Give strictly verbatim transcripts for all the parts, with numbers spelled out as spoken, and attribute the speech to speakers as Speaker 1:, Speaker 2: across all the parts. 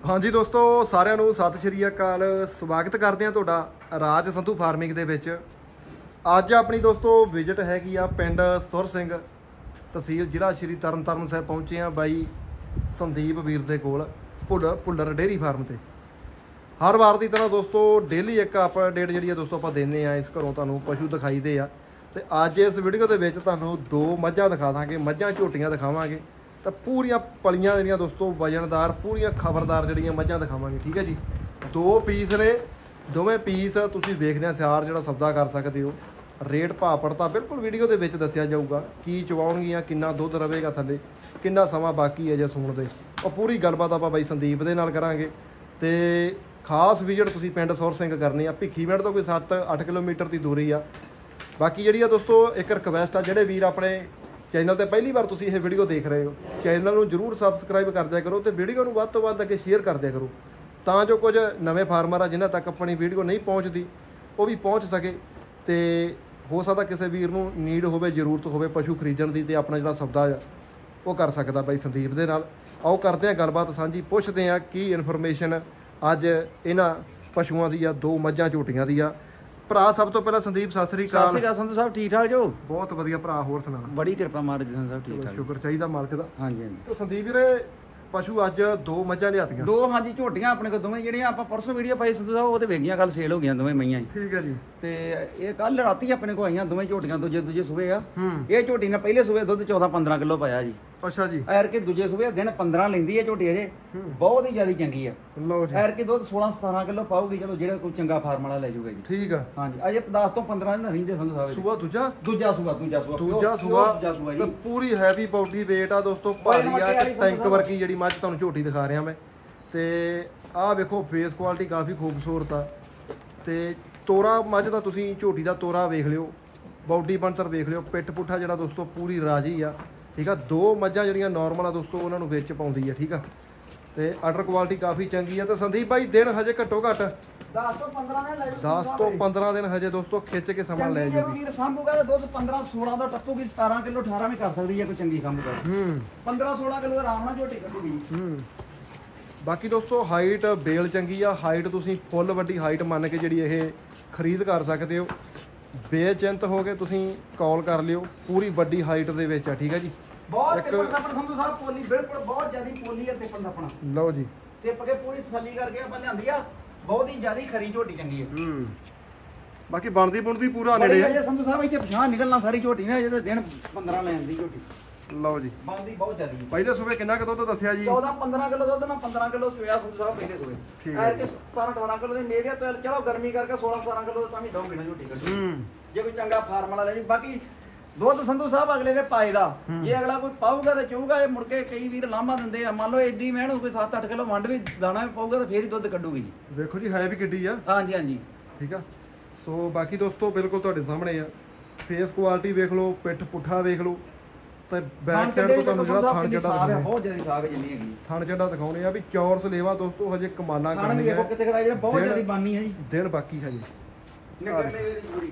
Speaker 1: हाँ जी दोस्तों साਰਿਆਂ ਨੂੰ ਸਤਿ ਸ਼੍ਰੀ ਅਕਾਲ। ਸਵਾਗਤ ਕਰਦੇ ਹਾਂ ਤੁਹਾਡਾ ਰਾਜ ਸੰਧੂ ਫਾਰਮਿੰਗ ਦੇ ਵਿੱਚ। ਅੱਜ ਆਪਣੀ ਦੋਸਤੋ ਵਿਜ਼ਿਟ ਹੈਗੀ ਆ ਪਿੰਡ ਸੁਰ ਸਿੰਘ, ਤਹਿਸੀਲ ਜ਼ਿਲ੍ਹਾ ਸ਼੍ਰੀ ਤਰਨਤਾਰਨ ਸਾਹਿਬ ਪਹੁੰਚੇ ਆ ਬਾਈ ਸੰਦੀਪ ਵੀਰ ਦੇ ਕੋਲ ਭੁੱਲਰ ਭੁੱਲਰ ਡੇਅਰੀ ਫਾਰਮ ਤੇ। ਹਰ ਵਾਰ ਦੀ ਤਰ੍ਹਾਂ ਦੋਸਤੋ ਡੇਲੀ ਇੱਕ ਅਪਡੇਟ ਜਿਹੜੀ ਆ ਦੋਸਤੋ ਆਪਾਂ ਦਿੰਦੇ ਆ। ਇਸ ਘਰੋਂ ਤੁਹਾਨੂੰ ਪਸ਼ੂ ਦਿਖਾਈਦੇ ਆ ਤੇ ਅੱਜ ਇਸ ਵੀਡੀਓ ਦੇ ਵਿੱਚ ਤੁਹਾਨੂੰ ਦੋ ਮੱਝਾਂ ਦਿਖਾ ਦਾਂਗੇ, ਮੱਝਾਂ ਝੋਟੀਆਂ ਦਿਖਾਵਾਂਗੇ ਤਾਂ ਪੂਰੀਆਂ ਪਲੀਆਂ ਜਿਹੜੀਆਂ ਦੋਸਤੋ ਵਜਨਦਾਰ ਪੂਰੀਆਂ ਖਬਰਦਾਰ ਜਿਹੜੀਆਂ ਮੱਝਾਂ ਦਿਖਾਵਾਂਗੇ। ਠੀਕ ਹੈ ਜੀ, ਦੋ ਪੀਸ ਨੇ, ਦੋਵੇਂ ਪੀਸ ਤੁਸੀਂ ਵੇਖਦੇ ਆ ਸਿਆਰ ਜਿਹੜਾ ਸੌਦਾ ਕਰ ਸਕਦੇ ਹੋ। ਰੇਟ ਭਾਅ ਪੜਤਾ ਬਿਲਕੁਲ ਵੀਡੀਓ ਦੇ ਵਿੱਚ ਦੱਸਿਆ ਜਾਊਗਾ, ਕੀ ਚਵਾਉਣਗੀਆਂ, ਕਿੰਨਾ ਦੁੱਧ ਰਵੇਗਾ ਥੱਲੇ, ਕਿੰਨਾ ਸਮਾਂ ਬਾਕੀ ਹੈ ਜੇ ਸੂਣ ਦੇ। ਉਹ ਪੂਰੀ ਗੱਲਬਾਤ ਆਪਾਂ ਬਾਈ ਸੰਦੀਪ ਦੇ ਨਾਲ ਕਰਾਂਗੇ। ਤੇ ਖਾਸ ਵਿਜ਼ਿਟ ਤੁਸੀਂ ਪਿੰਡ ਸੁਰ ਸਿੰਘ ਕਰਨੀ ਆ। ਭਿੱਖੀਵਿੰਡ ਤੋਂ ਕੋਈ ਸੱਤ ਅੱਠ ਕਿਲੋਮੀਟਰ ਦੀ ਦੂਰੀ ਆ। ਬਾਕੀ ਜਿਹੜੀ ਆ ਦੋਸਤੋ ਇੱਕ ਰਿਕਵੈਸਟ ਆ, ਜਿਹੜੇ ਵੀਰ ਆਪਣੇ ਚੈਨਲ ਤੇ ਪਹਿਲੀ ਵਾਰ ਤੁਸੀਂ ਇਹ ਵੀਡੀਓ ਦੇਖ ਰਹੇ ਹੋ, ਚੈਨਲ ਨੂੰ ਜਰੂਰ ਸਬਸਕ੍ਰਾਈਬ ਕਰ ਦਿਆ ਕਰੋ ਤੇ ਵੀਡੀਓ ਨੂੰ ਵੱਧ ਤੋਂ ਵੱਧ ਅੱਗੇ ਸ਼ੇਅਰ ਕਰ ਦਿਆ ਕਰੋ, ਤਾਂ ਜੋ ਕੁਝ ਨਵੇਂ ਫਾਰਮਰ ਆ ਜਿਨ੍ਹਾਂ ਤੱਕ ਆਪਣੀ ਵੀਡੀਓ ਨਹੀਂ ਪਹੁੰਚਦੀ ਉਹ ਵੀ ਪਹੁੰਚ ਸਕੇ। ਤੇ ਹੋ ਸਕਦਾ ਕਿਸੇ ਵੀਰ ਨੂੰ ਨੀਡ ਹੋਵੇ, ਜ਼ਰੂਰਤ ਹੋਵੇ ਪਸ਼ੂ ਖਰੀਦਣ ਦੀ, ਤੇ ਆਪਣਾ ਜਿਹੜਾ ਸੌਦਾ ਆ ਉਹ ਕਰ ਸਕਦਾ ਬਾਈ ਸੰਦੀਪ ਦੇ ਨਾਲ। ਆਓ ਕਰਦੇ ਆ ਗੱਲਬਾਤ ਸਾਂਝੀ, ਪੁੱਛਦੇ ਆ ਕੀ ਇਨਫੋਰਮੇਸ਼ਨ ਅੱਜ ਇਹਨਾਂ ਪਸ਼ੂਆਂ ਦੀ ਆ, ਦੋ ਮੱਝਾਂ ਝੋਟੀਆਂ ਦੀ ਆ। ਭਰਾ ਸਭ ਤੋਂ ਪਹਿਲਾਂ ਸੰਦੀਪ ਸਤਿ ਸ੍ਰੀ ਅਕਾਲ।
Speaker 2: ਸਤਿ ਸ੍ਰੀ ਅਕਾਲ ਸੰਧੂ ਸਾਹਿਬ, ਠੀਕ ਠਾਕ ਜੋ?
Speaker 1: ਬਹੁਤ ਵਧੀਆ ਭਰਾ, ਹੋਰ ਸੁਣਾ?
Speaker 2: ਬੜੀ ਕਿਰਪਾ ਮਾਰ ਜੀ ਸੰਧੂ ਸਾਹਿਬ, ਠੀਕ ਠਾਕ,
Speaker 1: ਸ਼ੁਕਰ ਚਾਹੀਦਾ ਮਾਲਕ ਦਾ।
Speaker 2: ਹਾਂਜੀ ਹਾਂਜੀ।
Speaker 1: ਤੇ ਸੰਦੀਪ ਵੀਰੇ ਪਸ਼ੂ ਅੱਜ ਦੋ ਮੱਝਾਂ ਲਿਆਤੀਆਂ।
Speaker 2: ਦੋ ਹਾਂਜੀ ਝੋਟੀਆਂ ਆਪਣੇ ਕੋਲ ਦੋਵੇਂ, ਜਿਹੜੀਆਂ ਆਪਾਂ ਪਰਸੋਂ ਵੀਡੀਓ ਪਾਈ ਸੰਧੂ ਸਾਹਿਬ ਉਹਦੇ ਵੇਗੀਆਂ ਕੱਲ ਸੇਲ ਹੋ ਗਈਆਂ ਦੋਵੇਂ ਮਈਆਂ ਹੀ।
Speaker 1: ਠੀਕ ਹੈ ਜੀ।
Speaker 2: ਤੇ ਇਹ ਕੱਲ ਰਾਤੀ ਆਪਣੇ ਕੋਲ ਆਈਆਂ ਦੋਵੇਂ ਝੋਟੀਆਂ, ਦੂਜੇ ਦੂਜੇ ਸੂਬੇ ਆ।
Speaker 1: ਹੂੰ।
Speaker 2: ਇਹ ਝੋਟੀ ਨੇ ਪਹਿਲੇ ਸੂਬੇ ਦੁੱਧ ਚੌਦਾਂ ਪੰਦਰਾਂ ਕਿਲੋ ਪਾਇਆ ਜੀ।
Speaker 1: ਅੱਛਾ ਜੀ।
Speaker 2: ਐਰ ਕੇ ਦੂਜੇ ਸੂਬੇ ਦਿਨ ਪੰਦਰਾਂ ਲੈਂਦੀ ਹੈ ਝੋਟੀ ਅਜੇ, ਬਹੁਤ ਹੀ ਜ਼ਿਆਦਾ ਚੰਗੀ ਆ।
Speaker 1: ਲਓ ਜੀ।
Speaker 2: ਐਰ ਕੇ ਦੁੱਧ ਸੋਲਾਂ ਸਤਾਰਾਂ ਕਿਲੋ ਪਾਊਗੀ, ਚਲੋ ਜਿਹੜਾ ਕੋਈ ਚੰਗਾ ਫਾਰਮ ਵਾਲਾ ਲੈ ਜਾਊਗਾ ਜੀ।
Speaker 1: ਠੀਕ ਆ।
Speaker 2: ਹਾਂਜੀ, ਅਜੇ ਦਸ ਤੋਂ ਪੰਦਰਾਂ ਦਿਨ ਰਹਿੰਦੇ ਸੰਧੂ ਸਾਹਿਬ।
Speaker 1: ਸੂਆ ਦੂਜਾ
Speaker 2: ਦੂਜਾ ਸੂਆ ਦੂਜਾ ਸੂਆ
Speaker 1: ਦੂਜਾ ਸੂਆ
Speaker 2: ਦੂਜਾ ਸੂਆ
Speaker 1: ਤੇ
Speaker 2: ਜੀ।
Speaker 1: ਪੂਰੀ ਹੈਵੀ ਬਾਡੀ ਵੇਟ ਆ ਦੋਸਤੋ, ਭਾਰੀ ਆ ਤੇ ਟੈਂਕ ਵਰਗੀ ਜਿਹੜੀ ਮੱਝ ਤੁਹਾਨੂੰ ਝੋਟੀ ਦਿਖਾ ਰਿਹਾ ਮੈਂ। ਤੇ ਆਹ ਵੇਖੋ ਫੇਸ ਕੁਆਲਿਟੀ ਕਾਫੀ ਖੂਬਸੂਰਤ ਆ। ਤੇ ਤੋਰਾ ਮੱਝ ਦਾ ਤੁਸੀਂ ਝੋਟੀ ਦਾ ਤੋਰਾ ਵੇਖ ਲਿਓ, ਬਾਡੀ ਬਣਤਰ ਵੇਖ ਲਿਓ, ਪਿੱਠ ਪੁੱਠਾ ਜਿਹੜਾ ਦੋਸਤੋ ਪੂਰੀ ਰਾਜੀ ਆ। ਠੀਕ ਆ, ਦੋ ਮੱਝਾਂ ਜਿਹੜੀਆਂ ਨਾਰਮਲ ਆ ਦੋਸਤੋ ਉਹਨਾਂ ਨੂੰ ਵਿੱਚ ਪਾਉਂਦੀ ਆ। ਠੀਕ ਆ, ਤੇ ਆਰਡਰ ਕੁਆਲਿਟੀ ਕਾਫੀ ਚੰਗੀ ਆ। ਤੇ ਸੰਦੀਪ ਭਾਈ ਦਿਨ ਹਜੇ ਘੱਟੋ ਘੱਟ
Speaker 2: ਦਸ ਤੋਂ ਪੰਦਰਾਂ ਦਿਨ ਲੈ ਜਾਊ।
Speaker 1: ਦਸ ਤੋਂ ਪੰਦਰਾਂ ਦਿਨ ਹਜੇ ਦੋਸਤੋ ਖਿੱਚ ਕੇ ਸਮਾਂ ਲੈ ਜਾਊਗੀ।
Speaker 2: ਵੀਰ ਸੰਭੂਗਾ ਤੇ ਦੁੱਧ ਪੰਦਰਾਂ ਸੋਲਾਂ ਦਾ ਟੱਪੂਗੀ, ਸਤਾਰਾਂ ਕਿਲੋ ਅਠਾਰਾਂ ਵੀ ਕਰ ਸਕਦੀ ਹੈ ਕੋਈ ਚੰਗੀ ਸੰਭੂਗਾ।
Speaker 1: ਹੂੰ।
Speaker 2: ਪੰਦਰਾਂ ਸੋਲਾਂ ਕਿਲੋ ਆਰਾਮ ਨਾਲ ਝੋਟੀ ਕੱਢੂਗੀ।
Speaker 1: ਹੂੰ। ਬਾਕੀ ਦੋਸਤੋ ਹਾਈਟ ਬੇਲ ਚੰਗੀ ਆ। ਹਾਈਟ ਤੁਸੀਂ ਫੁੱਲ ਵੱਡੀ ਹਾਈਟ ਮੰਨ ਕੇ ਜਿਹੜੀ ਇਹ ਖਰੀਦ ਕਰ ਸਕਦੇ ਹੋ। ਬੇਚਿੰਤ ਹੋ ਕੇ ਤੁਸੀਂ ਕਾਲ ਕਰ ਲਿਓ, ਪੂਰੀ ਵੱਡੀ ਹਾਈਟ ਦੇ ਵਿੱਚ ਆ। ਠੀਕ ਹੈ ਜੀ।
Speaker 2: ਬਹੁਤ ਟਿੱਪਣ ਟੱਪਣ ਸੰਧੂ ਸਾਹਿਬ ਪੋਲੀ ਬਿਲਕੁਲ ਬਹੁਤ ਜ਼ਿਆਦੀ ਪੋਲੀ ਹੈ ਟਿੱਪਣ ਟੱਪਣ।
Speaker 1: ਲਓ ਜੀ,
Speaker 2: ਟਿੱਪ ਕੇ ਪੂਰੀ ਤਸੱਲੀ ਕਰਕੇ ਆਪਾਂ ਲਿਆਂਦੀ ਆ, ਬਹੁਤ ਹੀ ਜ਼ਿਆਦੀ ਖਰੀ ਝੋਟੀ ਚੰਗੀ ਹੈ।
Speaker 1: ਹੂੰ। ਬਾਕੀ ਬਣਦੀ ਬਣਦੀ ਪੂਰਾ
Speaker 2: ਬੜੀ
Speaker 1: ਨੇੜੇ ਆ।
Speaker 2: ਅਜੇ ਸੰਧੂ ਸਾਹਿਬ ਇੱਥੇ ਪਛਾਣ ਨਿਕਲਣਾ ਸਾਰੀ ਝੋਟੀ ਨੇ, ਅਜੇ ਤਾਂ ਦਿਨ ਪੰਦਰਾਂ ਲੈਣ ਦੀ ਝੋਟੀ।
Speaker 1: ਲਓ ਜੀ,
Speaker 2: ਬਣਦੀ ਬਹੁਤ ਜ਼ਿਆਦੀ।
Speaker 1: ਪਹਿਲੇ ਸੂਬੇ ਕਿੰਨਾ ਕੁ ਦੁੱਧ ਦੱਸਿਆ ਜੀ?
Speaker 2: ਚੌਦਾਂ ਪੰਦਰਾਂ ਕਿਲੋ ਦੁੱਧ ਨਾ ਪੰਦਰਾਂ ਕਿਲੋ ਸੋਇਆ ਸੰਧੂ ਸਾਹਿਬ ਪਹਿਲੇ ਸੋਏ।
Speaker 1: ਠੀਕ
Speaker 2: ਐ
Speaker 1: ਹੈ
Speaker 2: ਕਿ ਸਤਾਰਾਂ ਅਠਾਰਾਂ ਕਿਲੋ ਦੇ ਮੇਰੇ ਤੇ ਚਲੋ ਗਰਮੀ ਕਰਕੇ ਸੋਲਾਂ ਸਤਾਰਾਂ ਕਿਲੋ ਤਾਂ ਵੀ ਦੋ ਮਹੀਨੇ ਝੋਟੀ ਕੱਢੀ।
Speaker 1: ਹੂੰ।
Speaker 2: ਜੇ ਕੋਈ ਚੰਗਾ ਫਾਰਮ ਵਾਲਾ ਲੈ ਜੀ। ਬਾਕੀ ਦੁੱਧ ਸੰਧੂ ਸਾਹਿਬ ਅਗਲੇ ਦੇ ਪਾਏ ਦਾ, ਜੇ ਅਗਲਾ ਕੋਈ ਪਾਊਗਾ ਤੇ ਚੂਗਾ। ਇਹ ਮੁੜ ਕੇ ਕਈ ਵੀਰ ਲਾਂਭਾ ਦਿੰਦੇ ਆ, ਮੰਨ ਲਓ ਏਡੀ ਮਿਹਨਤ ਕੋਈ ਸੱਤ ਅੱਠ ਕਿਲੋ ਵੰਡ ਵੀ ਦਾਣਾ ਵੀ ਪਾਊਗਾ ਤਾਂ ਫੇਰ ਹੀ ਦੁੱਧ ਕੱਢੂਗੀ ਜੀ।
Speaker 1: ਵੇਖੋ ਜੀ ਹੈ ਵੀ ਕਿੱਡੀ ਆ।
Speaker 2: ਹਾਂਜੀ ਹਾਂਜੀ।
Speaker 1: ਠੀਕ ਆ। ਸੋ ਬਾਕੀ ਦੋਸਤੋ ਬਿਲਕੁਲ ਤੁਹਾਡੇ ਸਾਹਮਣੇ ਆ। ਫੇਸ ਕੁਆਲਿਟੀ ਵੇਖ ਲਓ, ਪਿੱਠ ਪੁੱਠਾ ਵੇਖ ਲਓ, ਤੇ ਬੈਕ ਸਾਈਡ ਤੋਂ ਤੁਹਾਨੂੰ ਜਿਹੜਾ ਥਣ ਜਿਹੜਾ
Speaker 2: ਸਾਫ ਹੈ, ਬਹੁਤ ਜ਼ਿਆਦਾ ਸਾਫ ਹੈ ਜਿੰਨੀ ਹੈਗੀ।
Speaker 1: ਥਣ ਜਿਹੜਾ ਦਿਖਾਉਣੇ ਆ ਵੀ ਚੌਰਸ ਲੇਵਾ ਦੋਸਤੋ ਹਜੇ ਕਮਾਲਾਂ
Speaker 2: ਖਾਣ ਵੀ
Speaker 1: ਕਰਨੀ
Speaker 2: ਵੇਖੋ
Speaker 1: ਹੈ।
Speaker 2: ਕਿਤੇ ਕਰਾਈ ਬਹੁਤ ਜ਼ਿਆਦਾ ਬਾਨੀ ਹੈ ਜੀ।
Speaker 1: ਦਿਨ ਬਾਕੀ ਹੈ ਜੀ।
Speaker 2: ਨਿਕਲ ਲੈ ਇਹਦੀ ਪੂਰੀ।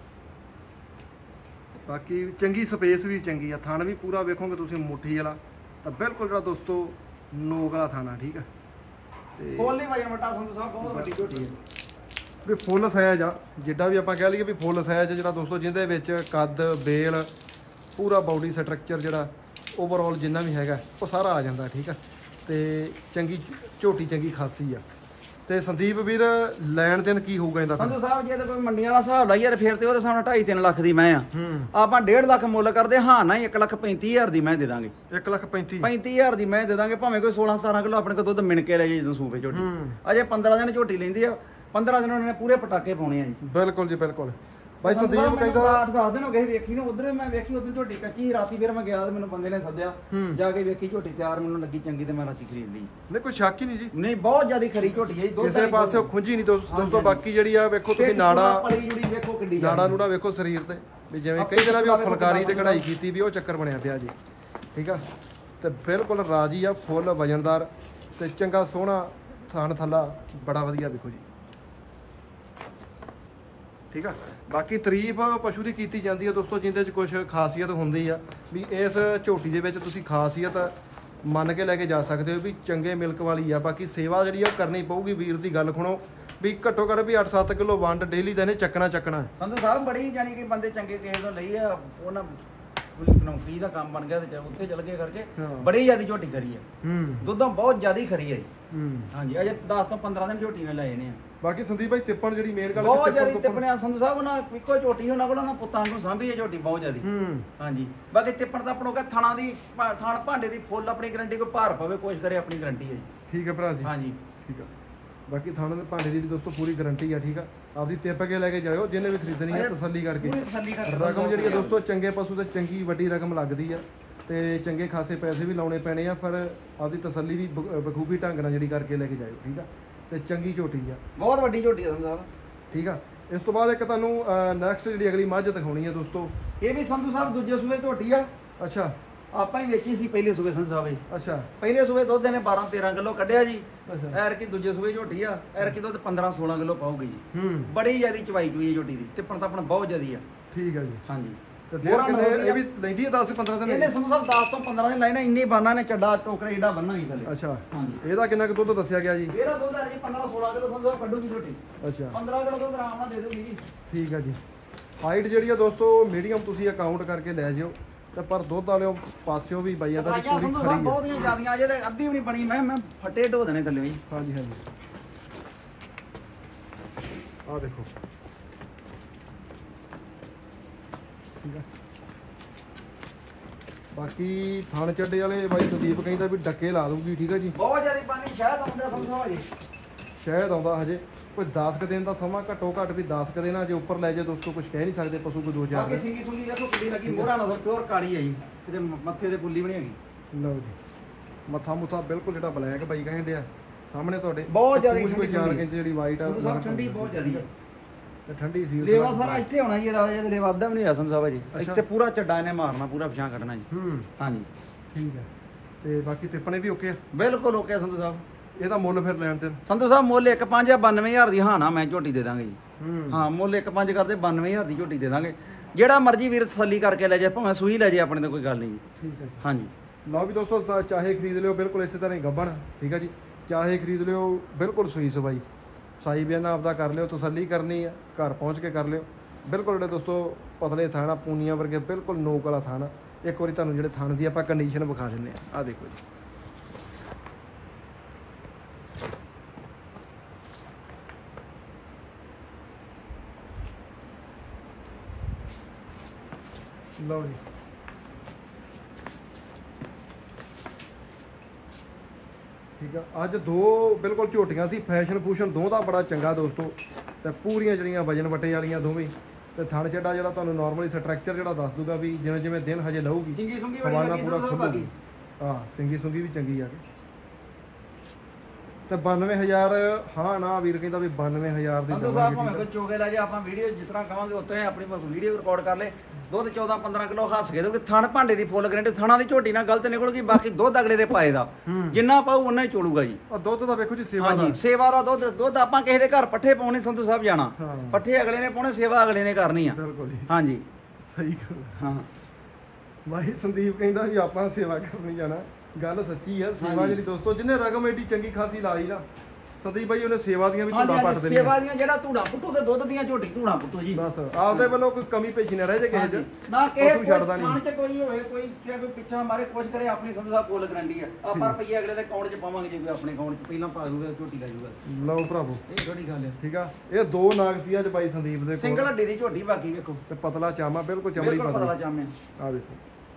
Speaker 1: ਬਾਕੀ ਚੰਗੀ ਸਪੇਸ ਵੀ ਚੰਗੀ ਆ। ਥਣ ਵੀ ਪੂਰਾ ਵੇਖੋਗੇ ਤੁਸੀਂ ਮੁੱਠੀ ਵਾਲਾ, ਤਾਂ ਬਿਲਕੁਲ ਜਿਹੜਾ ਦੋਸਤੋ ਨੋਕ ਵਾਲਾ ਥਾਣਾ। ਠੀਕ ਆ। ਤੇ
Speaker 2: ਫੁੱਲ ਹੀ ਵਜਨ ਵਟਾ ਸੰਧੂ ਸਾਹਿਬ, ਬਹੁਤ ਵੱਡੀ ਝੋਟੀ ਹੈ
Speaker 1: ਵੀ ਫੁੱਲ ਸਾਈਜ਼ ਆ, ਜਿੱਡਾ ਵੀ ਆਪਾਂ ਕਹਿ ਲਈਏ ਵੀ ਫੁੱਲ ਸਾਈਜ਼ ਜਿਹੜਾ ਦੋਸਤੋ, ਜਿਹਦੇ ਵਿੱਚ ਕੱਦ ਬੇਲ ਪੂਰਾ ਬਾਡੀ ਸਟਰਕਚਰ ਜਿਹੜਾ ਓਵਰਆਲ ਜਿੰਨਾ ਵੀ ਹੈਗਾ ਉਹ ਸਾਰਾ ਆ ਜਾਂਦਾ। ਠੀਕ ਆ। ਤੇ ਚੰਗੀ ਝੋਟੀ ਚੰਗੀ ਖਾਸੀ ਆ। ਤੇ ਸੰਦੀਪ ਵੀਰ ਲੈਣ ਦੇਣ ਕੀ ਹੋਊਗਾ ਇਹਦਾ?
Speaker 2: ਸੰਧੂ ਸਾਹਿਬ ਜੇ ਤਾਂ ਕੋਈ ਮੰਡੀਆਂ ਦਾ ਹਿਸਾਬ ਲਾਈਏ ਤੇ ਫਿਰ ਤੇ ਉਹਦੇ ਸਾਹਮਣੇ ਢਾਈ ਤਿੰਨ ਲੱਖ ਦੀ ਮੈਂ ਆ।
Speaker 1: ਹੂੰ।
Speaker 2: ਆਪਾਂ ਡੇਢ ਲੱਖ ਮੁੱਲ ਕਰਦੇ ਹਾਂ ਨਾ, ਇੱਕ ਲੱਖ ਪੈਂਤੀ ਹਜ਼ਾਰ ਦੀ ਮੈਂ ਦੇ ਦਾਂਗੇ।
Speaker 1: ਇੱਕ ਲੱਖ ਪੈਂਤੀ
Speaker 2: ਪੈਂਤੀ ਹਜ਼ਾਰ ਦੀ ਮੈਂ ਦੇ ਦਾਂਗੇ, ਭਾਵੇਂ ਕੋਈ ਸੋਲਾਂ ਸਤਾਰਾਂ ਕਿਲੋ ਆਪਣੇ ਕੋਲ ਦੁੱਧ ਮਿਣ ਕੇ ਲੈ ਜੇ ਜਦੋਂ ਸੂਪੇ ਝੋਟੀ।
Speaker 1: ਹੂੰ।
Speaker 2: ਅਜੇ ਪੰਦਰਾਂ ਦਿਨ ਝੋਟੀ ਲੈਂਦੀ ਆ, ਪੰਦਰਾਂ ਦਿਨ ਉਹਨਾਂ ਨੇ ਪੂਰੇ ਪਟਾਕੇ ਪਾਉਣੇ ਆ ਜੀ।
Speaker 1: ਬਿਲਕੁਲ ਜੀ ਬਿਲਕੁਲ। ਬਾਈ ਸੰਦੀਪ ਕਹਿੰਦਾ
Speaker 2: ਅੱਠ ਦਸ ਦਿਨ ਹੋ ਗਏ ਵੇਖੀ ਨੂੰ, ਉਧਰ ਮੈਂ ਵੇਖੀ ਉਧਰ ਝੋਟੀ ਕੱਚੀ। ਰਾਤੀ ਫਿਰ ਮੈਂ ਗਿਆ ਤੇ ਮੈਨੂੰ ਬੰਦੇ ਨੇ ਸੱਦਿਆ, ਜਾ ਕੇ ਵੇਖੀ ਝੋਟੀ ਤਿਆਰ, ਮੈਨੂੰ ਲੱਗੀ ਚੰਗੀ ਤੇ ਮੈਂ ਰਾਤੀ ਖਰੀਦ ਲਈ।
Speaker 1: ਨਹੀਂ ਕੋਈ ਸ਼ੱਕ ਹੀ ਨਹੀਂ ਜੀ,
Speaker 2: ਨਹੀਂ ਬਹੁਤ ਜ਼ਿਆਦਾ ਖਰੀ ਝੋਟੀ ਹੈ ਜੀ।
Speaker 1: ਕਿਸੇ ਪਾਸੇ ਖੁੰਝੀ ਨਹੀਂ ਦੋਸਤੋ। ਬਾਕੀ ਜਿਹੜੀ ਆ ਵੇਖੋ ਤੁਸੀਂ ਨਾੜਾ
Speaker 2: ਪਲੀ ਜੁੜੀ ਵੇਖੋ ਕਿੱਡੀ
Speaker 1: ਨਾੜਾ ਨੂੜਾ ਵੇਖੋ ਸਰੀਰ ਤੇ, ਵੀ ਜਿਵੇਂ ਕਈ ਜਣਾ ਵੀ ਉਹ ਫੁਲਕਾਰੀ ਤੇ ਕਢਾਈ ਕੀਤੀ ਵੀ ਉਹ ਚੱਕਰ ਬਣਿਆ ਪਿਆ ਜੀ। ਠੀਕ ਆ। ਤੇ ਬਿਲਕੁਲ ਰਾਜੀ ਆ, ਫੁੱਲ ਵਜਨਦਾਰ ਤੇ ਚੰਗਾ ਸੋਹਣਾ ਥਾਣ ਥੱਲਾ ਬੜਾ ਵਧੀਆ ਵੇਖੋ ਜੀ। ਠੀਕ ਆ। ਬਾਕੀ ਤਾਰੀਫ ਪਸ਼ੂ ਦੀ ਕੀਤੀ ਜਾਂਦੀ ਹੈ ਦੋਸਤੋ, ਜਿੰਦੇ 'ਚ ਕੁਝ ਖਾਸੀਅਤ ਹੁੰਦੀ ਆ ਵੀ ਇਸ ਝੋਟੀ ਦੇ ਵਿੱਚ ਤੁਸੀਂ ਖਾਸੀਅਤ ਮੰਨ ਕੇ ਲੈ ਕੇ ਜਾ ਸਕਦੇ ਹੋ ਵੀ ਚੰਗੇ ਮਿਲਕ ਵਾਲੀ ਆ। ਬਾਕੀ ਸੇਵਾ ਜਿਹੜੀ ਆ ਉਹ ਕਰਨੀ ਪਊਗੀ। ਵੀਰ ਦੀ ਗੱਲ ਸੁਣੋ ਵੀ ਘੱਟੋ ਘੱਟ ਵੀ ਅੱਠ ਸੱਤ ਕਿਲੋ ਵੰਡ ਡੇਲੀ ਦਾ ਇਹਨੇ ਚੱਕਣਾ ਚੱਕਣਾ।
Speaker 2: ਸੰਧੂ ਸਾਹਿਬ ਬੜੀ ਜਾਨੀ ਕਿ ਬੰਦੇ ਚੰਗੇ ਕਿਸੇ ਤੋਂ ਲਈ ਆ, ਉਹਨਾਂ ਨੌਕਰੀ ਦਾ ਕੰਮ ਬਣ ਗਿਆ ਤੇ ਉੱਥੇ ਚਲ ਗਏ ਕਰਕੇ ਬੜੀ ਜ਼ਿਆਦੀ ਝੋਟੀ ਖਰੀ ਆ।
Speaker 1: ਹੂੰ
Speaker 2: ਦੁੱਧੋਂ ਬਹੁਤ ਜ਼ਿਆਦੀ ਖਰੀ ਆ ਜੀ।
Speaker 1: ਹੂੰ
Speaker 2: ਹਾਂਜੀ ਅਜੇ ਦਸ ਤੋਂ ਪੰਦਰਾਂ ਦਿਨ ਝੋਟੀ ਨੇ ਲਾਏ ਨੇ ਆ।
Speaker 1: ਬਾਕੀ ਸੰਦੀਪ ਭਾਈ ਤਿੱਪਣ ਜਿਹੜੀ ਮੇਨ ਗੱਲ
Speaker 2: ਬਹੁਤ ਜ਼ਿਆਦੀ ਤਿੱਪਣਿਆ ਸੰਧੂ ਸਾਹਿਬ, ਉਹਨਾਂ ਇੱਕੋ ਝੋਟੀ ਉਹਨਾਂ ਕੋਲ ਉਹਨਾਂ ਪੁੱਤਾਂ ਨੂੰ ਸਾਂਭੀ ਹੈ ਝੋਟੀ ਬਹੁਤ ਜ਼ਿਆਦੀ।
Speaker 1: ਹੂੰ
Speaker 2: ਹਾਂਜੀ ਬਾਕੀ ਤਿੱਪਣ ਤਾਂ ਆਪਣੋ ਕਾ ਥਣਾ ਦੀ ਭਾ- ਥਣ ਭਾਂਡੇ ਦੀ ਫੁੱਲ ਆਪਣੀ ਗਰੰਟੀ, ਕੋਈ ਭਾਰ ਪਵੇ ਕੁਛ ਕਰੇ ਆਪਣੀ ਗਰੰਟੀ ਹੈ ਜੀ।
Speaker 1: ਠੀਕ ਹੈ ਭਰਾ ਜੀ।
Speaker 2: ਹਾਂਜੀ
Speaker 1: ਠੀਕ ਆ। ਬਾਕੀ ਥਾਣੇ ਦੇ ਭਾਂਡੇ ਦੀ ਵੀ ਦੋਸਤੋ ਪੂਰੀ ਗਾਰੰਟੀ ਆ। ਠੀਕ ਆ, ਆਪਦੀ ਤਿੱਪ ਕੇ ਲੈ ਕੇ ਜਾਇਓ, ਜਿਹਨੇ ਵੀ ਖਰੀਦਣੀ ਹੈ ਤਸੱਲੀ ਕਰਕੇ।
Speaker 2: ਪੂਰੀ ਤਸੱਲੀ ਕਰਕੇ
Speaker 1: ਰਕਮ ਜਿਹੜੀ ਆ ਦੋਸਤੋ ਚੰਗੇ ਪਸ਼ੂ ਤੇ ਚੰਗੀ ਵੱਡੀ ਰਕਮ ਲੱਗਦੀ ਆ ਤੇ ਚੰਗੇ ਖਾਸੇ ਪੈਸੇ ਵੀ ਲਾਉਣੇ ਪੈਣੇ ਆ, ਪਰ ਆਪਦੀ ਤਸੱਲੀ ਵੀ ਬ- ਬਖੂਬੀ ਢੰਗ ਨਾਲ ਜਿਹੜੀ ਕਰਕੇ ਲੈ ਕੇ ਜਾਇਓ। ਠੀਕ ਆ, ਤੇ ਚੰਗੀ ਝੋਟੀ ਆ,
Speaker 2: ਬਹੁਤ ਵੱਡੀ ਝੋਟੀ ਆ ਸੰਧੂ ਸਾਹਿਬ।
Speaker 1: ਠੀਕ ਆ। ਇਸ ਤੋਂ ਬਾਅਦ ਇੱਕ ਤੁਹਾਨੂੰ ਨੈਕਸਟ ਜਿਹੜੀ ਅਗਲੀ ਮੱਝ ਦਿਖਾਉਣੀ ਆ ਦੋਸਤੋ।
Speaker 2: ਇਹ ਵੀ ਸੰਧੂ ਸਾਹਿਬ ਦੂਜੇ ਸੂਬੇ ਝੋਟੀ ਆ।
Speaker 1: ਅੱਛਾ
Speaker 2: ਆਪਾਂ ਹੀ ਵੇਚੀ ਸੀ ਪਹਿਲੇ ਸੂਬੇ ਸੰਧੂ ਸਾਹਿਬ ਜੀ।
Speaker 1: ਅੱਛਾ
Speaker 2: ਪਹਿਲੇ ਸੂਬੇ ਦੁੱਧ ਇਹਨੇ ਬਾਰਾਂ ਤੇਰਾਂ ਕਿਲੋ ਕੱਢਿਆ ਜੀ।
Speaker 1: ਅੱਛਾ
Speaker 2: ਐਰ ਕੀ ਦੂਜੇ ਸੂਬੇ ਝੋਟੀ ਆ, ਐਰ ਕੀ ਦੁੱਧ ਪੰਦਰਾਂ ਸੋਲਾਂ ਕਿਲੋ ਪਾਉਗੀ ਜੀ।
Speaker 1: ਹੂੰ
Speaker 2: ਬੜੀ ਜ਼ਿਆਦੀ ਚਵਾਈ ਚੂਈ ਹੈ ਝੋਟੀ ਦੀ, ਤਿੱਪਣ ਤਾਂ ਆਪਣਾ ਬਹੁਤ ਜ਼ਿਆਦੀ ਆ।
Speaker 1: ਠੀਕ ਆ ਜੀ।
Speaker 2: ਹਾਂਜੀ
Speaker 1: ਤੇ ਦੇਰ ਕਿੰਨੇ ਇਹ ਵੀ ਲੈਂਦੀ ਆ ਦਸ ਪੰਦਰਾਂ ਦਿਨ?
Speaker 2: ਇਹਨੇ ਸੰਧੂ ਸਾਹਿਬ ਦਸ ਤੋਂ ਪੰਦਰਾਂ ਦਿਨ ਲਾਈਨਾ, ਇੰਨੀ ਬਾਨਾ ਨੇ ਚੱਡਾ ਟੋਕਰੇ ਏਡਾ ਬੰਨਾ ਹੀ ਥੱਲੇ।
Speaker 1: ਅੱਛਾ
Speaker 2: ਹਾਂਜੀ
Speaker 1: ਇਹਦਾ ਕਿੰਨਾ ਕੁ ਦੁੱਧ ਦੱਸਿਆ ਗਿਆ ਜੀ?
Speaker 2: ਇਹਦਾ ਦੁੱਧ ਹੈ ਜੀ ਪੰਦਰਾਂ ਸੋਲਾਂ ਕਿਲੋ ਸੰਧੂ ਸਾਹਿਬ ਕੱਢੂਗੀ ਝੋਟੀ।
Speaker 1: ਅੱਛਾ
Speaker 2: ਪੰਦਰਾਂ ਕਿਲੋ ਦੁੱਧ ਆਰਾਮ ਨਾਲ ਦੇ ਦੂਗੀ ਜੀ।
Speaker 1: ਠੀਕ ਆ ਜੀ। ਹਾਈਟ ਜਿਹੜੀ ਆ ਦੋਸਤੋ ਮੀਡੀਅਮ ਤੁਸੀਂ ਅਕਾਊਂਟ ਕਰਕੇ ਲੈ ਜਿਓ, ਤੇ ਪਰ ਦੁੱਧ ਵਾਲਿਓ ਪਾਸਿਓ ਵੀ ਬਾਈ ਇਹਦਾ
Speaker 2: ਸਫਾਈਆਂ
Speaker 1: ਪੂਰੀ
Speaker 2: ਸੰਧੂ
Speaker 1: ਖਰੀ
Speaker 2: ਸਾਹਿਬ
Speaker 1: ਹੈ।
Speaker 2: ਬਹੁਤੀਆਂ ਜ਼ਿਆਦੀਆਂ, ਅਜੇ ਤੇ ਅੱਧੀ ਵੀ ਨਹੀਂ ਬਣੀ। ਮੈਂ ਮੈਂ ਫੱਟੇ ਢੋ ਦੇਣੇ ਥੱਲੇ ਜੀ।
Speaker 1: ਹਾਂਜੀ ਹਾਂਜੀ ਆਹ ਦੇਖੋ। ਠੀਕ ਆ। ਬਾਕੀ ਥਣ ਚੱਡੇ ਵਾਲੇ ਬਾਈ ਸੰਦੀਪ ਕਹਿੰਦਾ ਵੀ ਡੱਕੇ ਲਾ ਦੂਗੀ। ਠੀਕ ਆ ਜੀ।
Speaker 2: ਬਹੁਤ ਜ਼ਿਆਦੀ ਪਾਣੀ ਸ਼ਾਇਦ ਆਉਂਦਾ ਸੰਧੂ ਸਾਹਿਬ ਜੀ।
Speaker 1: ਸ਼ਾਇਦ ਆਉਂਦਾ ਹਜੇ ਕੋਈ ਦਸ ਕੁ ਦਿਨ ਦਾ ਸਮਾਂ, ਘੱਟੋ ਘੱਟ ਵੀ ਦਸ ਕੁ ਦਿਨਾਂ ਜੇ ਉੱਪਰ ਲੈ ਜਾ ਦੋਸਤੋ ਕੁਝ ਕਹਿ ਨਹੀਂ ਸਕਦੇ ਪਸ਼ੂ ਕੋਈ ਦੋ ਚਾਰ
Speaker 2: ਬਾਕੀ
Speaker 1: ਦਿਨ।
Speaker 2: ਸਿੰਗੀ ਸੁੰਗੀ ਦੇਖੋ ਕਿੱਡੀ ਲੱਗੀ, ਮੋਹਰਾ ਨਜ਼ਰ ਪਿਓਰ ਕਾਲੀ ਹੈ ਜੀ। ਕਿਤੇ ਮੱਥੇ ਤੇ ਪੁੱਲੀ ਵੀ ਨਹੀਂ ਹੈਗੀ।
Speaker 1: ਲਓ ਜੀ, ਮੱਥਾ ਮੁੱਥਾ ਬਿਲਕੁਲ ਜਿਹੜਾ ਬਲੈਕ ਬਾਈ ਕਹਿੰਦੇ ਆ ਸਾਹਮਣੇ ਤੁਹਾਡੇ।
Speaker 2: ਬਹੁਤ ਜ਼ਿਆਦੀ
Speaker 1: ਪੂਛ ਕੋਈ
Speaker 2: ਠੰਡੀ
Speaker 1: ਚਾਰ ਇੰਚ ਜਿਹੜੀ ਵਾਈਟ ਆ
Speaker 2: ਸੰਧੂ ਸਾਹਿਬ ਠੰਡੀ ਬਹੁਤ ਜ਼ਿਆਦੀ ਆ।
Speaker 1: ਤੇ ਠੰਡੀ ਸੀ
Speaker 2: ਲੇਵਾ ਸਾਰਾ ਇੱਥੇ ਹੋਣਾ ਜੀ, ਇਹਦਾ ਜੇ ਲੇਵਾ ਅੱਧਾ ਵੀ ਨਹੀਂ ਹੋਇਆ ਸੰਧੂ ਸਾਹਿਬ ਜੀ।
Speaker 1: ਅੱਛਾ।
Speaker 2: ਇੱਥੇ ਪੂਰਾ ਚੱਡਾ ਇਹਨੇ ਮਾਰਨਾ, ਪੂਰਾ ਪਛਾਂ ਕੱਢਣਾ ਜੀ।
Speaker 1: ਹੂੰ
Speaker 2: ਹਾਂਜੀ
Speaker 1: ਠੀਕ ਹੈ। ਤੇ ਬਾਕੀ ਤਿੱਪਣੇ ਵੀ ਓਕੇ ਆ।
Speaker 2: ਬਿਲਕੁਲ ਓਕੇ ਸੰਧੂ ਸਾਹਿਬ।
Speaker 1: ਇਹਦਾ ਮੁੱਲ ਫਿਰ ਲੈਣ ਤੇ
Speaker 2: ਸੰਧੂ ਸਾਹਿਬ ਮੁੱਲ ਇੱਕ ਪੰਜ ਆ ਬਾਨਵੇਂ ਹਜ਼ਾਰ ਦੀ ਹਾਂ ਨਾ ਮੈਂ ਝੋਟੀ ਦੇ ਦਾਂਗੇ ਜੀ।
Speaker 1: ਹੂੰ
Speaker 2: ਹਾਂ ਮੁੱਲ ਇੱਕ ਪੰਜ ਕਰਦੇ ਬਾਨਵੇਂ ਹਜ਼ਾਰ ਦੀ ਝੋਟੀ ਦੇ ਦਾਂਗੇ। ਜਿਹੜਾ ਮਰਜ਼ੀ ਵੀਰ ਤਸੱਲੀ ਕਰਕੇ ਲੈ ਜਾਏ, ਭਾਵੇਂ ਸੂਈ ਲੈ ਜਾਏ, ਆਪਣੇ ਤੇ ਕੋਈ ਗੱਲ ਨਹੀਂ ਜੀ।
Speaker 1: ਠੀਕ ਹੈ ਜੀ।
Speaker 2: ਹਾਂਜੀ
Speaker 1: ਲਓ ਵੀ ਦੋਸਤੋ, ਸਾ- ਚਾਹੇ ਖਰੀਦ ਲਿਓ ਬਿਲਕੁਲ ਇਸੇ ਤਰ੍ਹਾਂ ਹੀ ਗੱਬਣ। ਠੀਕ ਹੈ ਜੀ। ਚਾਹੇ ਖਰੀਦ ਲਿਓ ਬਿਲਕੁਲ ਸੂਈ ਸਵਾਈ, ਸਾਈ ਬਿਆਨਾ ਆਪਦਾ ਕਰ ਲਿਓ। ਤਸੱਲੀ ਕਰਨੀ ਆ ਘਰ ਪਹੁੰਚ ਕੇ ਕਰ ਲਿਓ। ਬਿਲਕੁਲ ਜਿਹੜੇ ਦੋਸਤੋ ਪਤਲੇ ਥਾਣਾ ਪੂਨੀਆਂ ਵਰਗੇ ਬਿਲਕੁਲ ਨੋਕ ਵਾਲਾ ਥਾਣਾ। ਇੱਕ ਵਾਰੀ ਤੁਹਾਨੂੰ ਜਿਹੜੇ ਥਣ ਦੀ ਆਪਾਂ ਕੰਡੀਸ਼ਨ ਵਿਖਾ ਦਿੰਦੇ ਆ। ਆਹ ਦੇਖੋ ਜੀ। ਲਓ ਜੀ। ਠੀਕ ਆ। ਅੱਜ ਦੋ ਬਿਲਕੁਲ ਝੋਟੀਆਂ ਸੀ, ਫੈਸ਼ਨ ਫੂਸ਼ਨ ਦੋ ਦਾ ਬੜਾ ਚੰਗਾ ਦੋਸਤੋ, ਤੇ ਪੂਰੀਆਂ ਜਿਹੜੀਆਂ ਵਜਨ ਵਟੇ ਵਾਲੀਆਂ ਦੋਵੇਂ। ਤੇ ਥਣ ਚੱਡਾ ਜਿਹੜਾ ਤੁਹਾਨੂੰ ਨਾਰਮਲੀ ਸਟਰਕਚਰ ਜਿਹੜਾ ਦੱਸ ਦੂਗਾ ਵੀ ਜਿਵੇਂ ਜਿਵੇਂ ਦਿਨ ਹਜੇ ਲਊਗੀ
Speaker 2: ਸਿੰਗੀ ਸੁੰਗੀ ਬੜੀ
Speaker 1: ਹਵਾਨਾ
Speaker 2: ਲੱਗੀ
Speaker 1: ਪੂਰਾ
Speaker 2: ਸੰਧੂ ਸਾਹਿਬ
Speaker 1: ਖੁੱਲੂਗੀ।
Speaker 2: ਬਾਕੀ।
Speaker 1: ਹਾਂ ਸਿੰਗੀ ਸੁੰਗੀ ਵੀ ਚੰਗੀ ਆ। ਤੇ ਬਾਨਵੇਂ ਹਜ਼ਾਰ ਹਾਂ ਨਾ ਵੀਰ ਕਹਿੰਦਾ ਵੀ ਬਾਨਵੇਂ ਹਜ਼ਾਰ ਦੀ
Speaker 2: ਸੰਧੂ ਸਾਹਿਬ ਭਾਵੇਂ
Speaker 1: ਦੇਵਾਂਗੇ।
Speaker 2: ਕੋਈ ਚੋਗੇ ਲੈ ਜਾ, ਆਪਾਂ ਵੀਡੀਓ ਜਿਸ ਤਰ੍ਹਾਂ ਕਹਾਂਗੇ ਉਤਰੇ ਆਪਣੀ ਵੀਡੀਓ ਰਿਕਾਰਡ ਕਰ ਲੈ। ਦੁੱਧ ਚੌਦਾਂ ਪੰਦਰਾਂ ਕਿਲੋ ਹੱਸ ਕੇ ਦੋਗੇ। ਥਣ ਭਾਂਡੇ ਦੀ ਫੁੱਲ ਗਰੰਟੀ, ਥਣਾ ਦੀ ਝੋਟੀ ਨਾਲ ਗਲਤ ਨਿਕਲੂਗੀ। ਬਾਕੀ ਦੁੱਧ ਅਗਲੇ ਦੇ ਪਾਏ ਦਾ ਜਿੰਨਾ ਪਾਊ ਉਹਨਾਂ ਹੀ ਚੋਲੂਗਾ ਜੀ।
Speaker 1: ਆ ਦੁੱਧ ਦਾ ਵੇਖੋ ਜੀ ਸੇਵਾ ਦਾ।
Speaker 2: ਹਾਂਜੀ ਸੇਵਾ ਦਾ ਦੁੱਧ। ਦੁੱਧ ਆਪਾਂ ਕਿਸੇ ਦੇ ਘਰ ਪੱਠੇ ਪਾਉਣੇ ਸੰਧੂ ਸਾਹਿਬ ਜਾਣਾ,
Speaker 1: ਹਾਂ।
Speaker 2: ਪੱਠੇ ਅਗਲੇ ਨੇ ਪਾਉਣੇ, ਸੇਵਾ ਅਗਲੇ ਨੇ ਕਰਨੀ ਆ।
Speaker 1: ਬਿਲਕੁਲ ਜੀ
Speaker 2: ਹਾਂਜੀ
Speaker 1: ਸਹੀ ਗੱਲ।
Speaker 2: ਹਾਂ
Speaker 1: ਭਾਈ ਸੰਦੀਪ ਕਹਿੰਦਾ ਵੀ ਆਪਾਂ ਸੇਵਾ ਕਰਨੀ ਜਾਣਾ। ਗੱਲ ਸੱਚੀ ਆ। ਸੇਵਾ
Speaker 2: ਹਾਂਜੀ।
Speaker 1: ਜਿਹੜੀ ਦੋਸਤੋ ਜਿਹਨੇ ਰਕਮ ਏਡੀ ਚੰਗੀ ਖਾਸੀ ਲਾਈ ਨਾ, ਸੰਦੀਪ ਭਾਈ ਉਹਨੇ ਸੇਵਾ ਦੀਆਂ ਵੀ
Speaker 2: ਹਾਂਜੀ,
Speaker 1: ਧੂੜਾਂ ਪੱਟ
Speaker 2: ਹਾਂਜੀ,
Speaker 1: ਦੇਣੀਆਂ।
Speaker 2: ਸੇਵਾ ਦੀਆਂ ਜਿਹੜਾ ਧੂੜਾ ਪੁੱਟੂ ਤੇ ਦੁੱਧ ਦੀਆਂ ਝੋਟੀ ਧੂੜਾ ਪੁੱਟੂ ਜੀ।
Speaker 1: ਬਸ ਆਪਦੇ ਵੱਲੋਂ ਕੋਈ ਕਮੀ ਪੇਸ਼ੀ ਨਾ ਰਹਿ ਜੇ ਕਿਸੇ
Speaker 2: ਹਾਂਜੀ।
Speaker 1: ਚ।
Speaker 2: ਨਾ ਕਿਸੇ
Speaker 1: ਪਸ਼ੂ ਛੱਡਦਾ
Speaker 2: ਕੋਈ
Speaker 1: ਨਹੀਂ।
Speaker 2: ਖਾਣ ਚ ਕੋਈ ਹੋਵੇ, ਕੋਈ ਚਾਹੇ ਕੋਈ ਪਿੱਛਾ ਮਾਰੇ ਕੁਛ ਕਰੇ, ਆਪਣੀ ਸੰਧੂ ਸਾਹਿਬ ਫੁੱਲ ਗਰੰਟੀ ਆ। ਆਪਾਂ ਰੁਪਈਏ ਅਗਲੇ ਦੇ ਅਕਾਊਂਟ ਚ ਪਾਵਾਂਗੇ, ਜੇ ਕੋਈ ਆਪਣੇ ਅਕਾਊਂਟ ਚ ਪਹਿਲਾਂ ਪਾ ਦੂਗਾ ਝੋਟੀ ਲੈ ਜਾਊਗਾ।
Speaker 1: ਲਓ ਭਰਾਵੋ
Speaker 2: ਇਹ ਥੋੜੀ ਗੱਲ ਹੈ।
Speaker 1: ਠੀਕ ਆ। ਇਹ ਦੋ ਨਾਗ ਸੀ ਅੱਜ ਬਾਈ ਸੰਦੀਪ ਦੇ ਕੋਲ,
Speaker 2: ਸਿੰਗਲ ਹੱਡੀ ਦੀ ਝੋਟੀ, ਬਾਕੀ ਵੇਖੋ
Speaker 1: ਤੇ ਪਤਲਾ ਚਾਮਾ ਬਿਲਕੁਲ ਚਮੜੀ
Speaker 2: ਬਿਲਕੁਲ ਪਤਲਾ
Speaker 1: ਪਤਲੀ।
Speaker 2: ਚਾਮਿਆ।
Speaker 1: ਆ ਵੇਖੋ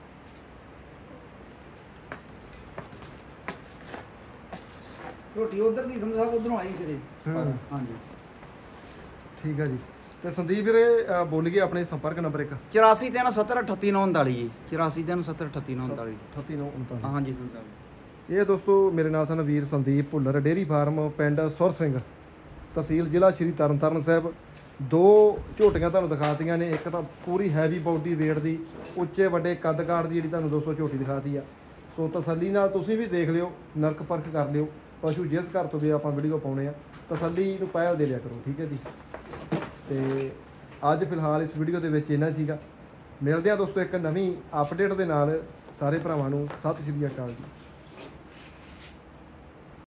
Speaker 2: ਝੋਟੀ ਉਧਰ ਦੀ ਸੰਧੂ ਸਾਹਿਬ ਉਧਰੋਂ ਆਈ ਕਿਤੇ।
Speaker 1: ਹਾਂ।
Speaker 2: ਹਾਂਜੀ
Speaker 1: ਠੀਕ ਆ ਜੀ। ਤੇ ਸੰਦੀਪ ਵੀਰੇ ਅ, ਬੋਲ ਗਏ ਆਪਣੇ ਸੰਪਰਕ ਨੰਬਰ ਇੱਕ
Speaker 2: ਚੁਰਾਸੀ ਤਿੰਨ ਸੱਤਰ ਅਠੱਤੀ ਨੌ ਉਨਤਾਲੀ ਜੀ। ਚੁਰਾਸੀ ਤਿੰਨ ਸੱਤਰ ਅਠੱਤੀ ਨੌ ਉਨਤਾਲੀ।
Speaker 1: ਅਠੱਤੀ ਨੌ ਉਨਤਾਲੀ।
Speaker 2: ਹਾਂਜੀ ਸੰਧੂ ਸਾਹਿਬ।
Speaker 1: ਇਹ ਦੋਸਤੋ ਮੇਰੇ ਨਾਲ ਸਨ ਵੀਰ ਸੰਦੀਪ ਭੁੱਲਰ, ਡੇਅਰੀ ਫਾਰਮ, ਪਿੰਡ ਸੁਰ ਸਿੰਘ, ਤਹਿਸੀਲ ਜ਼ਿਲ੍ਹਾ ਸ਼੍ਰੀ ਤਰਨਤਾਰਨ ਸਾਹਿਬ। ਦੋ ਝੋਟੀਆਂ ਤੁਹਾਨੂੰ ਦਿਖਾਤੀਆਂ ਨੇ। ਇੱਕ ਤਾਂ ਪੂਰੀ ਹੈਵੀ ਬਾਡੀ ਵੇਟ ਦੀ, ਉੱਚੇ ਵੱਡੇ ਕੱਦ ਕਾਠ ਦੀ ਜਿਹੜੀ ਤੁਹਾਨੂੰ ਦੋਸਤੋ ਝੋਟੀ ਦਿਖਾਤੀ ਆ। ਸੋ ਤਸੱਲੀ ਨਾਲ ਤੁਸੀਂ ਵੀ ਦੇਖ ਲਿਓ, ਨਰਕ ਪਰਖ ਕਰ ਲਿਓ। ਪਸ਼ੂ ਜਿਸ ਘਰ ਤੋਂ ਵੀ ਆਪਾਂ ਵੀਡੀਓ ਪਾਉਣੇ ਆ, ਤਸੱਲੀ ਨੂੰ ਪਹਿਲ ਦੇ ਲਿਆ ਕਰੋ। ਠੀਕ ਹੈ ਜੀ। ਤੇ ਅੱਜ ਫਿਲਹਾਲ ਇਸ ਵੀਡੀਓ ਦੇ ਵਿੱਚ ਇੰਨਾ ਸੀਗਾ। ਮਿਲਦੇ ਆ ਦੋਸਤੋ ਇੱਕ ਨਵੀਂ ਅਪਡੇਟ ਦੇ ਨਾਲ। ਸਾਰੇ ਭਰਾਵਾਂ ਨੂੰ ਸਤਿ ਸ਼੍ਰੀ ਅਕਾਲ ਜੀ।